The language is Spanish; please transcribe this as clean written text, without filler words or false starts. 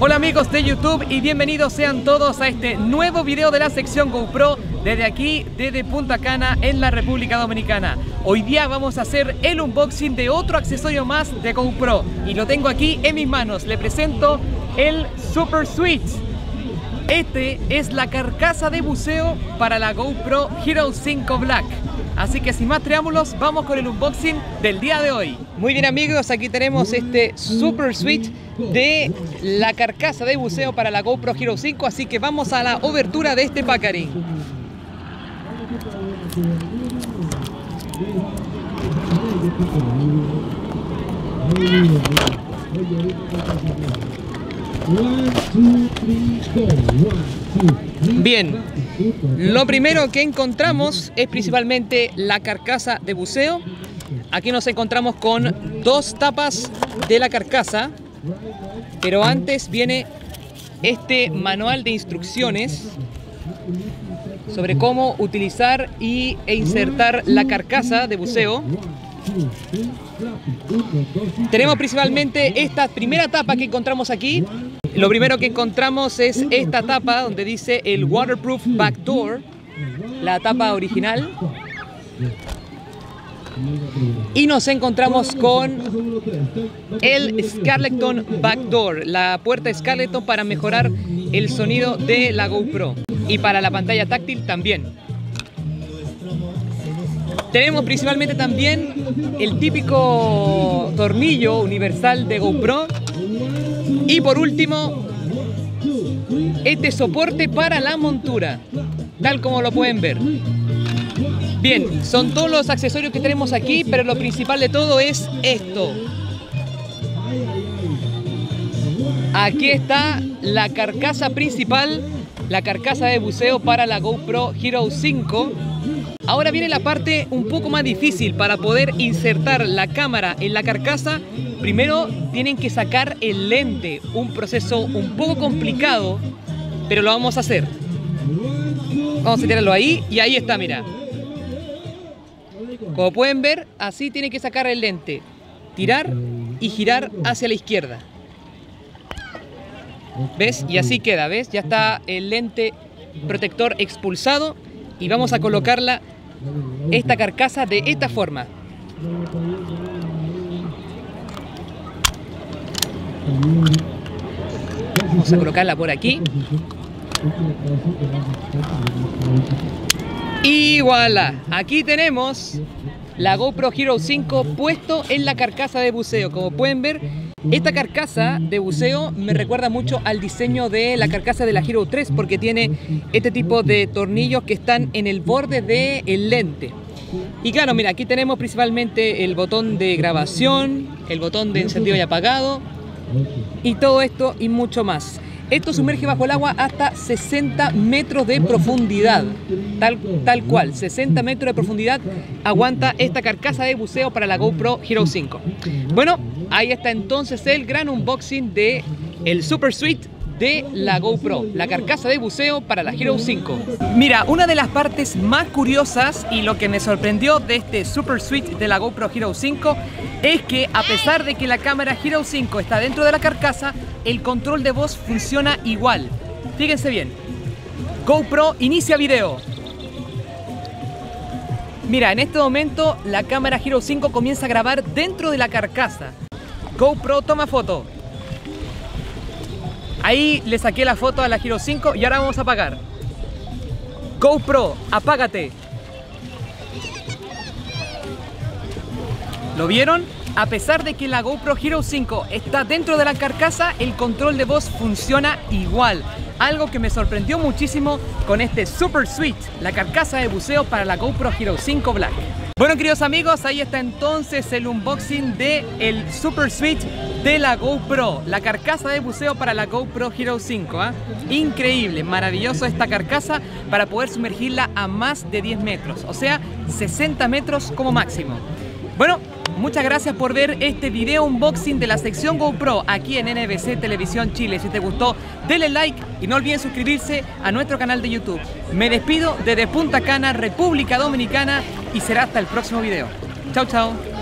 Hola amigos de YouTube y bienvenidos sean todos a este nuevo video de la sección GoPro desde aquí, desde Punta Cana en la República Dominicana. Hoy día vamos a hacer el unboxing de otro accesorio más de GoPro y lo tengo aquí en mis manos. Le presento el Super Suite. Este es la carcasa de buceo para la GoPro Hero 5 Black. Así que sin más preámbulos, vamos con el unboxing del día de hoy. Muy bien amigos, aquí tenemos este Super Suite de la carcasa de buceo para la GoPro Hero 5. Así que vamos a la obertura de este packaging. Bien, lo primero que encontramos es principalmente la carcasa de buceo. Aquí nos encontramos con dos tapas de la carcasa, pero antes viene este manual de instrucciones sobre cómo utilizar e insertar la carcasa de buceo. Tenemos principalmente esta primera tapa que encontramos aquí. Lo primero que encontramos es esta tapa donde dice el Waterproof Backdoor, la tapa original. Y nos encontramos con el Scarletton Backdoor, la puerta Scarletton para mejorar el sonido de la GoPro y para la pantalla táctil también. Tenemos principalmente también el típico tornillo universal de GoPro. Y por último, este soporte para la montura, tal como lo pueden ver. Bien, son todos los accesorios que tenemos aquí, pero lo principal de todo es esto. Aquí está la carcasa principal, la carcasa de buceo para la GoPro Hero 5. Ahora viene la parte un poco más difícil. Para poder insertar la cámara en la carcasa, primero tienen que sacar el lente, un proceso un poco complicado, pero lo vamos a hacer. Vamos a tirarlo ahí y ahí está, mira. Como pueden ver, así tienen que sacar el lente, tirar y girar hacia la izquierda. ¿Ves? Y así queda, ¿ves? Ya está el lente protector expulsado y vamos a colocarla, esta carcasa, de esta forma. Vamos a colocarla por aquí. Y voilà, aquí tenemos la GoPro Hero 5 puesto en la carcasa de buceo. Como pueden ver, esta carcasa de buceo me recuerda mucho al diseño de la carcasa de la Hero 3 porque tiene este tipo de tornillos que están en el borde del lente. Y claro, mira, aquí tenemos principalmente el botón de grabación, el botón de encendido y apagado y todo esto y mucho más. Esto sumerge bajo el agua hasta 60 metros de profundidad, tal cual, 60 metros de profundidad aguanta esta carcasa de buceo para la GoPro Hero 5. Bueno, ahí está entonces el gran unboxing de el Super Suite de la GoPro, la carcasa de buceo para la Hero 5. Mira, una de las partes más curiosas y lo que me sorprendió de este Super Suite de la GoPro Hero 5 es que a pesar de que la cámara Hero 5 está dentro de la carcasa, el control de voz funciona igual. Fíjense bien. GoPro inicia video. Mira, en este momento la cámara Hero 5 comienza a grabar dentro de la carcasa. GoPro toma foto. Ahí le saqué la foto a la Hero 5 y ahora vamos a apagar. GoPro, apágate. ¿Lo vieron? A pesar de que la GoPro Hero 5 está dentro de la carcasa, el control de voz funciona igual. Algo que me sorprendió muchísimo con este Super Suite, la carcasa de buceo para la GoPro Hero 5 Black. Bueno, queridos amigos, ahí está entonces el unboxing de el Super Suite de la GoPro, la carcasa de buceo para la GoPro Hero 5. Increíble, maravilloso esta carcasa para poder sumergirla a más de 10 metros, o sea, 60 metros como máximo. Bueno, muchas gracias por ver este video unboxing de la sección GoPro aquí en NBC Televisión Chile. Si te gustó, denle like y no olviden suscribirse a nuestro canal de YouTube. Me despido desde Punta Cana, República Dominicana y será hasta el próximo video. Chao, chao.